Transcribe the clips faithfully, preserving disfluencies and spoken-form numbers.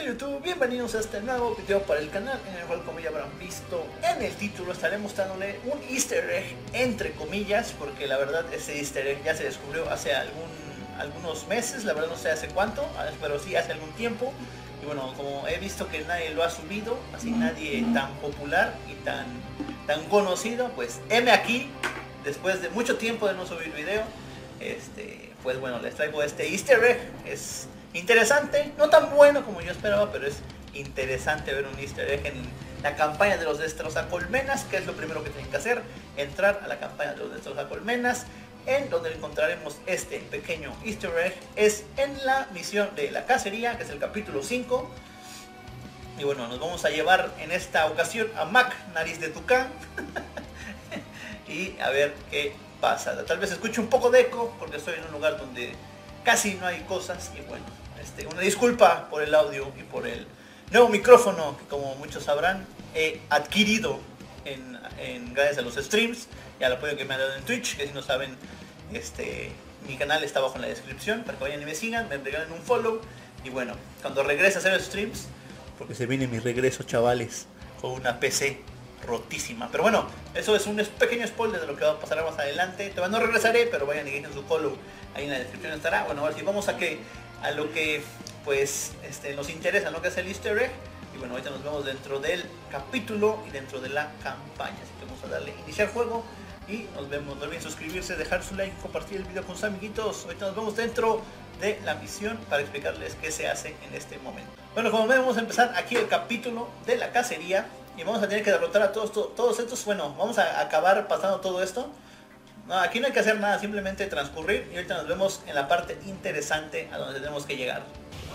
YouTube? Bienvenidos a este nuevo video para el canal, en el cual, como ya habrán visto en el título, estaré mostrándole un easter egg, entre comillas, porque la verdad ese easter egg ya se descubrió hace algún, algunos meses, la verdad no sé hace cuánto, pero sí hace algún tiempo. Y bueno, como he visto que nadie lo ha subido, así nadie tan popular y tan, tan conocido, pues heme aquí, después de mucho tiempo de no subir video. Este, pues bueno, les traigo este easter egg. Es interesante, no tan bueno como yo esperaba, pero es interesante ver un easter egg en la campaña de los destrozacolmenas. Que es lo primero que tienen que hacer: entrar a la campaña de los destrozacolmenas, en donde encontraremos este pequeño easter egg. Es en la misión de la cacería, que es el capítulo cinco. Y bueno, nos vamos a llevar en esta ocasión a Mac, nariz de tucán. Y a ver qué pasa. Tal vez escuche un poco de eco porque estoy en un lugar donde casi no hay cosas. Y bueno, este, una disculpa por el audio y por el nuevo micrófono que, como muchos sabrán, he adquirido en, en gracias a los streams y al apoyo que me han dado en Twitch. Que si no saben, este, mi canal está abajo en la descripción para que vayan y me sigan, me regalen un follow. Y bueno, cuando regrese a hacer streams, porque se viene mi regreso, chavales, con una P C rotísima. Pero bueno, eso es un pequeño spoiler de lo que va a pasar más adelante. Todavía no regresaré, pero vayan y dejen su follow, ahí en la descripción estará. Bueno, ahora sí vamos a que a lo que pues este, nos interesa, ¿no? Que es el easter egg. Y bueno, ahorita nos vemos dentro del capítulo y dentro de la campaña. Así que vamos a darle iniciar juego y nos vemos. No olviden suscribirse, dejar su like, compartir el video con sus amiguitos. Ahorita nos vemos dentro de la misión para explicarles qué se hace en este momento. Bueno, como ven, vamos a empezar aquí el capítulo de la cacería. Y vamos a tener que derrotar a todos, todos, todos estos. Bueno, vamos a acabar pasando todo esto. No, aquí no hay que hacer nada, simplemente transcurrir. Y ahorita nos vemos en la parte interesante a donde tenemos que llegar.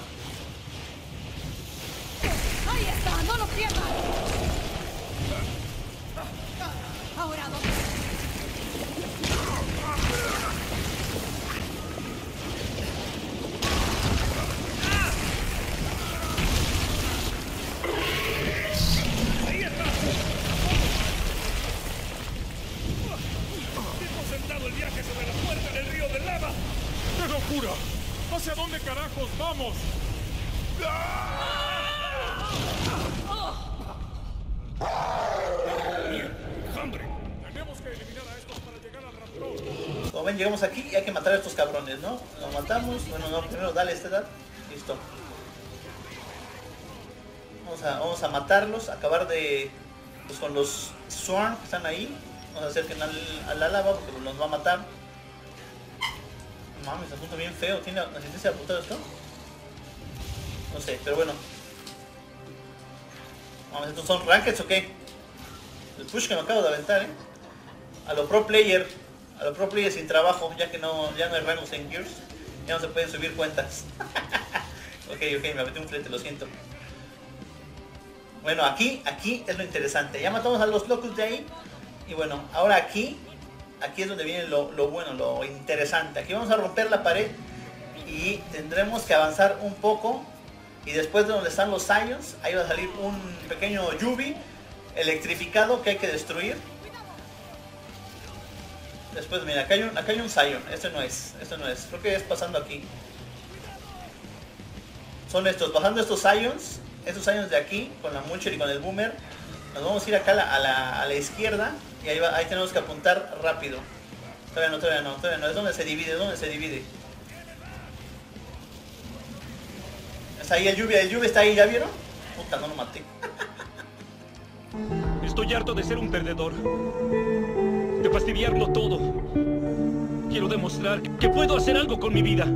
¡Ahí está! ¡No lo pierdas! Ahora dos. El viaje sobre la puerta del río de lava. ¡Qué locura! ¿Hacia dónde carajos vamos? ¡Bien! ¡Hambre! Tenemos que eliminar a estos para llegar al raptor. Como ven, llegamos aquí y hay que matar a estos cabrones, ¿no? Los matamos. Bueno, no, primero dale este edad. Listo. Vamos a, vamos a matarlos, acabar de pues, con los Swarm que están ahí. Vamos a acerquen al, a la lava porque nos va a matar. Mames, se apunta bien feo. ¿Tiene asistencia de apuntado esto? No sé, pero bueno. Mames, ¿estos son rankeds o qué? El push que me acabo de aventar, ¿eh? A los pro player. A los pro player sin trabajo, ya que no, ya no hay rangos en Gears. Ya no se pueden subir cuentas. Ok, ok, me aventé un flete, lo siento. Bueno, aquí, aquí es lo interesante. Ya matamos a los locos de ahí. Y bueno, ahora aquí, aquí es donde viene lo, lo bueno, lo interesante. Aquí vamos a romper la pared y tendremos que avanzar un poco. Y después de donde están los Zions, ahí va a salir un pequeño Yubi electrificado que hay que destruir. Después, mira, acá hay un, acá hay un Zion. Este no es, este no es. Creo que es pasando aquí. Son estos, pasando estos Zions. Estos Zions de aquí, con la Mulcher y con el Boomer. Nos vamos a ir acá a la, a la, a la izquierda. Y ahí, va, ahí tenemos que apuntar rápido. Todavía no, todavía no, todavía no. Es donde se divide, es donde se divide. Está ahí el lluvia, el lluvia está ahí, ¿ya vieron? Puta, no lo maté. Estoy harto de ser un perdedor. De fastidiarlo todo. Quiero demostrar que puedo hacer algo con mi vida.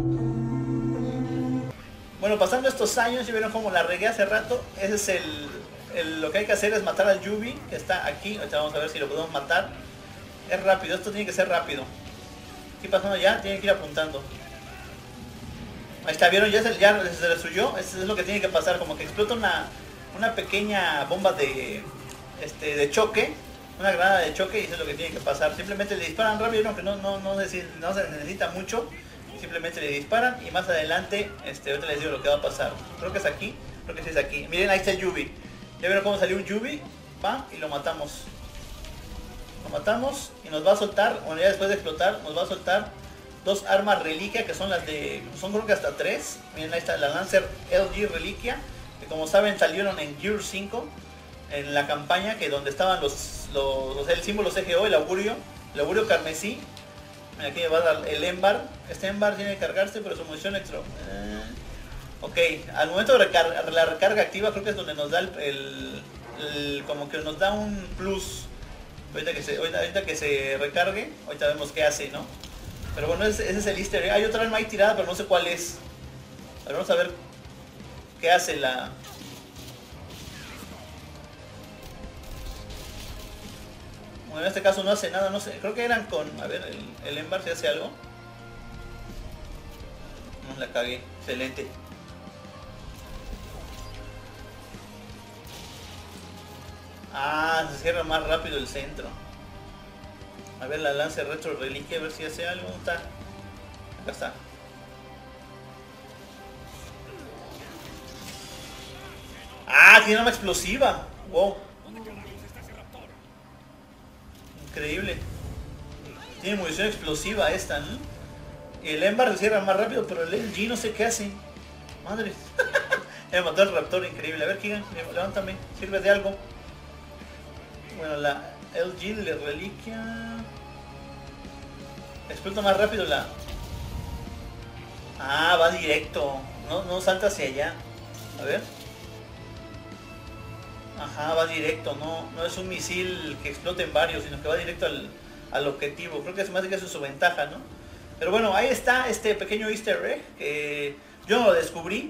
Bueno, pasando estos años, ya vieron cómo la regué hace rato. Ese es el... El, lo que hay que hacer es matar al Yubi, que está aquí. Ahorita vamos a ver si lo podemos matar. Es rápido, esto tiene que ser rápido. Aquí pasando ya, tiene que ir apuntando. Ahí está, ¿vieron? Ya se, ya se destruyó. Eso es lo que tiene que pasar, como que explota una, una pequeña bomba de, este, de choque. Una granada de choque, y eso es lo que tiene que pasar. Simplemente le disparan rápido, no, que no, no, no, no se necesita mucho. Simplemente le disparan y más adelante, este, ahorita les digo lo que va a pasar. Creo que es aquí, creo que sí es aquí. Miren, ahí está el Yubi. Ya vieron cómo salió un Yubi, va, y lo matamos. Lo matamos y nos va a soltar, bueno, ya después de explotar, nos va a soltar dos armas reliquia, que son las de, son creo que hasta tres. Miren, ahí está la Lancer L G reliquia, que como saben salieron en Gear cinco, en la campaña, que donde estaban los, los o sea, el símbolo C G O, el augurio, el augurio carmesí. Mira, aquí va a dar el Embar. Este Embar tiene que cargarse, pero su munición extra. Eh, ok, al momento de recar la recarga activa creo que es donde nos da el, el, el como que nos da un plus. Ahorita que se, ahorita, ahorita que se recargue, ahorita vemos qué hace, ¿no? Pero bueno, ese, ese es el easter egg. Hay otra arma ahí tirada, pero no sé cuál es. A ver, vamos a ver qué hace la... Bueno, en este caso no hace nada, no sé. Creo que eran con... A ver, el, el Embar, ¿se hace algo? No, la cagué. Excelente. Ah, se cierra más rápido el centro. A ver, la lanza retro reliquia, a ver si hace algo. ¿Dónde está? Acá está. Ah, tiene arma explosiva. Wow. Increíble. Tiene munición explosiva esta, ¿no? El Embar se cierra más rápido, pero el L G no sé qué hace. Madre. Me mató el raptor, increíble. A ver, Keegan, levántame. ¿Sirve de algo? Bueno, la L G de reliquia... Explota más rápido la... Ah, va directo. No, no salta hacia allá. A ver. Ajá, va directo. No, no es un misil que explote en varios, sino que va directo al, al objetivo. Creo que es más que eso es su ventaja, ¿no? Pero bueno, ahí está este pequeño easter egg que yo no lo descubrí.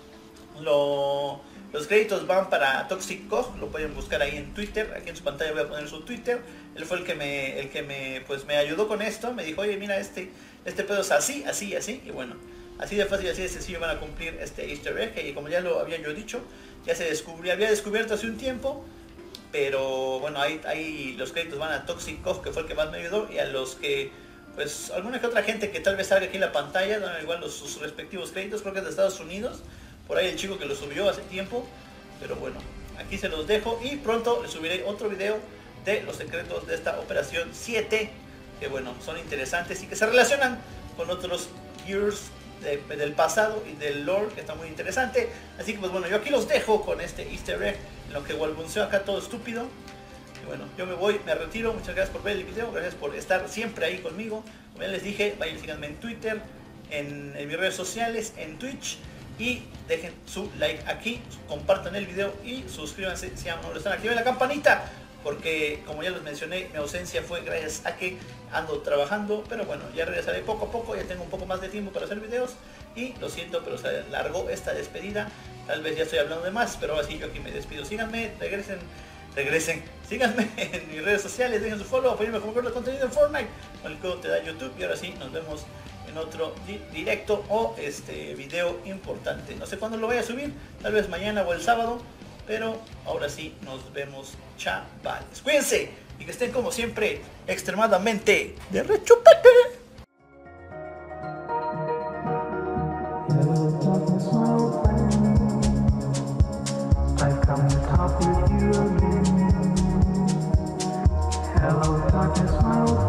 Lo... Los créditos van para Toxic Cog, lo pueden buscar ahí en Twitter, aquí en su pantalla voy a poner su Twitter. Él fue el que me, el que me, pues me ayudó con esto, me dijo, oye, mira, este, este pedo es así, así, así, y bueno, así de fácil, así de sencillo van a cumplir este easter egg, y como ya lo había yo dicho, ya se descubrió, había descubierto hace un tiempo, pero bueno, ahí, ahí los créditos van a Toxic Cog, que fue el que más me ayudó, y a los que, pues, alguna que otra gente que tal vez salga aquí en la pantalla, dan igual los, sus respectivos créditos, creo que es de Estados Unidos. Por ahí el chico que lo subió hace tiempo. Pero bueno, aquí se los dejo. Y pronto les subiré otro video de los secretos de esta operación siete. Que bueno, son interesantes y que se relacionan con otros Gears de, del pasado y del lore, que está muy interesante. Así que pues bueno, yo aquí los dejo con este easter egg. En lo que walbunceo acá todo estúpido. Y bueno, yo me voy, me retiro. Muchas gracias por ver el video. Gracias por estar siempre ahí conmigo. Como ya les dije, vayan, síganme en Twitter, en, en mis redes sociales, en Twitch. Y dejen su like aquí, compartan el video y suscríbanse si aún no lo están. Activen la campanita, porque como ya les mencioné, mi ausencia fue gracias a que ando trabajando. Pero bueno, ya regresaré poco a poco, ya tengo un poco más de tiempo para hacer videos. Y lo siento, pero se alargó esta despedida. Tal vez ya estoy hablando de más, pero ahora sí yo aquí me despido. Síganme, regresen, regresen, síganme en mis redes sociales, dejen su follow, apoyenme como creador de contenido en Fortnite con el código te da YouTube. Y ahora sí, nos vemos en otro di directo o este video importante. No sé cuándo lo voy a subir, tal vez mañana o el sábado, pero ahora sí nos vemos, chavales. Cuídense y que estén como siempre extremadamente de rechupete. Hello, darkness, my old